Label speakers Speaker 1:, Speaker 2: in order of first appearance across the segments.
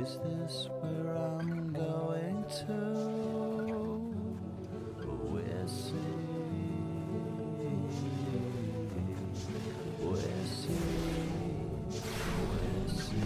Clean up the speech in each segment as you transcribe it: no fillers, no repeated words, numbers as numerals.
Speaker 1: Is this where I'm going to? We'll see. We'll see. We'll see.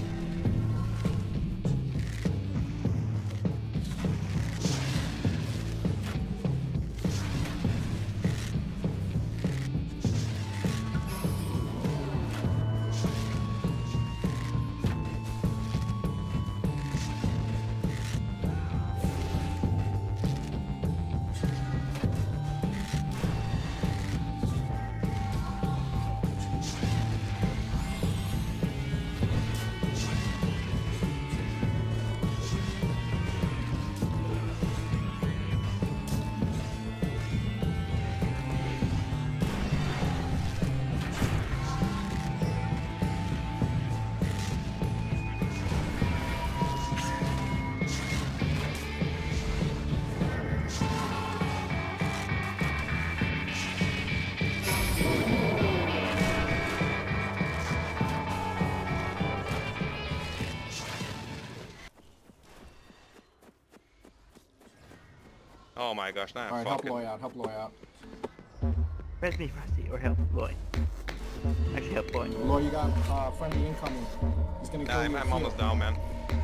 Speaker 2: Oh my gosh, now
Speaker 3: Alright, help Loy out,
Speaker 4: Res me, Frosty, or help Loy. Actually, help Loy.
Speaker 3: Loy, you got friendly incoming. He's gonna kill you.
Speaker 2: I'm almost down, man.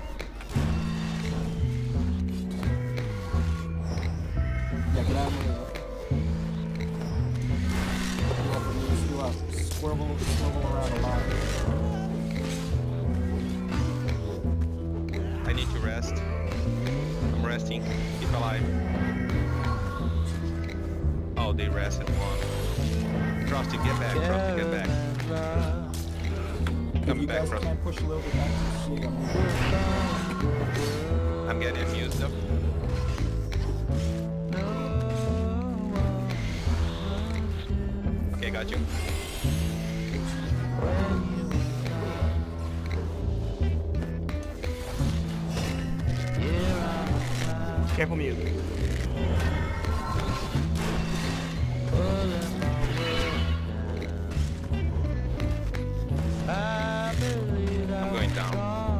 Speaker 3: Yeah, get out of here. Swivel around a lot.
Speaker 2: I need to rest. I'm resting. Keep alive. Oh, they rested one. Frosty, get back. Frosty, get back. Coming back, Frosty.
Speaker 3: Can push a little bit back to the sheet.
Speaker 2: I'm getting infused up. Okay, got you.
Speaker 4: Careful mute.
Speaker 2: I'm going down.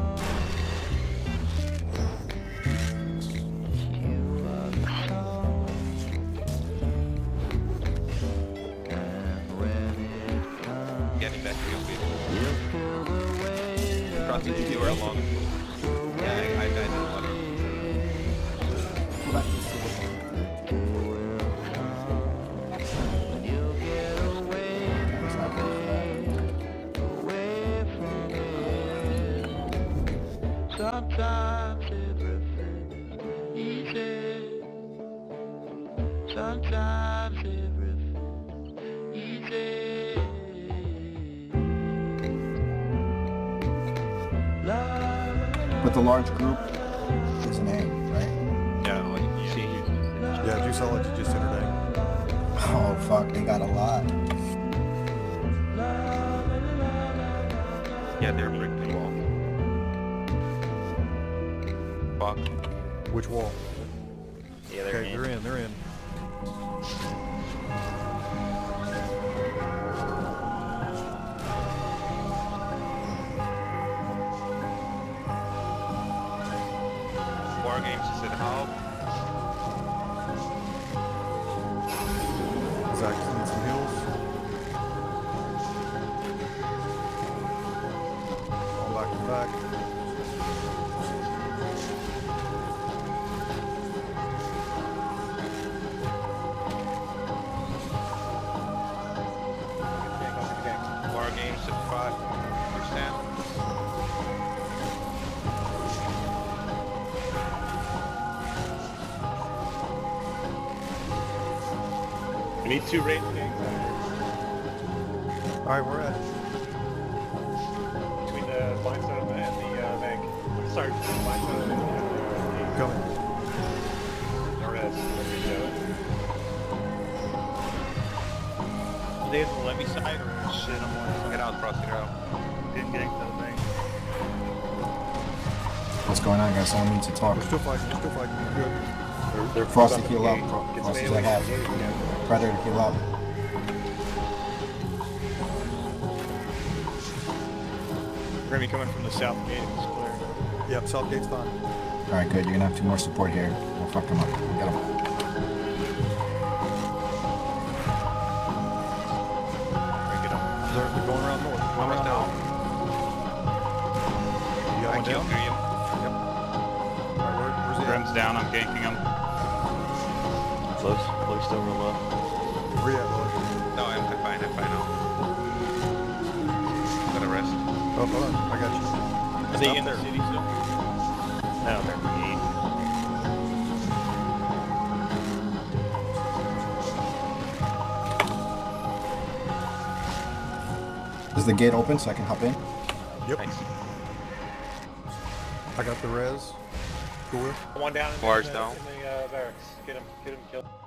Speaker 2: Getting back to you, please. Cross the you are alone. Yeah, I died in the water.
Speaker 3: Go back to the sea.
Speaker 1: Sometimes everything easy. Sometimes everything easy.
Speaker 3: With the large group, there's an aim, right?
Speaker 2: Yeah, like,
Speaker 5: Yeah, did you sell it to just entertain?
Speaker 3: Oh fuck, they got a lot.
Speaker 2: yeah, they're breaking the wall. Fuck.
Speaker 5: Which wall?
Speaker 4: Yeah, they're
Speaker 5: Okay, they're in.
Speaker 2: War games is at half.
Speaker 5: Zach, you need some heals? All back to back.
Speaker 2: War games at 5%.
Speaker 6: We need 2 raid gangs
Speaker 5: Alright, we're at.
Speaker 6: between the blind zone and the bank. Sorry, between the blind zone and the
Speaker 5: Coming.
Speaker 6: Norez.
Speaker 7: Are they at the levy side or shit? I'm
Speaker 2: Get out, Frosty, get out.
Speaker 7: didn't get into the thing.
Speaker 3: What's going on, guys? Someone needs to talk.
Speaker 5: We're still fighting. Good.
Speaker 6: They're
Speaker 3: Frosty, heal up.
Speaker 6: Get
Speaker 3: Frosty's
Speaker 6: melee
Speaker 3: at half.
Speaker 6: engage again.
Speaker 3: Predator, heal up.
Speaker 7: We're gonna be coming from the south gate. It's clear.
Speaker 5: Yep, south gate's fine.
Speaker 3: Alright, good. You're gonna have 2 more support here. We'll fuck them up. We'll get them.
Speaker 5: They're going around north. Going
Speaker 2: Almost
Speaker 5: around
Speaker 2: down.
Speaker 5: north. You got
Speaker 2: I
Speaker 5: one
Speaker 2: killed
Speaker 5: down?
Speaker 2: Miriam.
Speaker 5: Alright, where's he at?
Speaker 7: Grim's down, I'm ganking him.
Speaker 8: Close. Close still real low.
Speaker 5: Where you at, Lily?
Speaker 2: No, I'm fine now. Gotta rest.
Speaker 5: Oh, hold on. I got you.
Speaker 7: Are they in the city still?
Speaker 4: No, they're eight.
Speaker 3: Is the gate open so I can hop in?
Speaker 5: Yep.
Speaker 2: Nice.
Speaker 5: I got the res. Cool.
Speaker 6: One down in
Speaker 2: Bars
Speaker 6: the,
Speaker 2: down.
Speaker 6: in the barracks. Get him killed.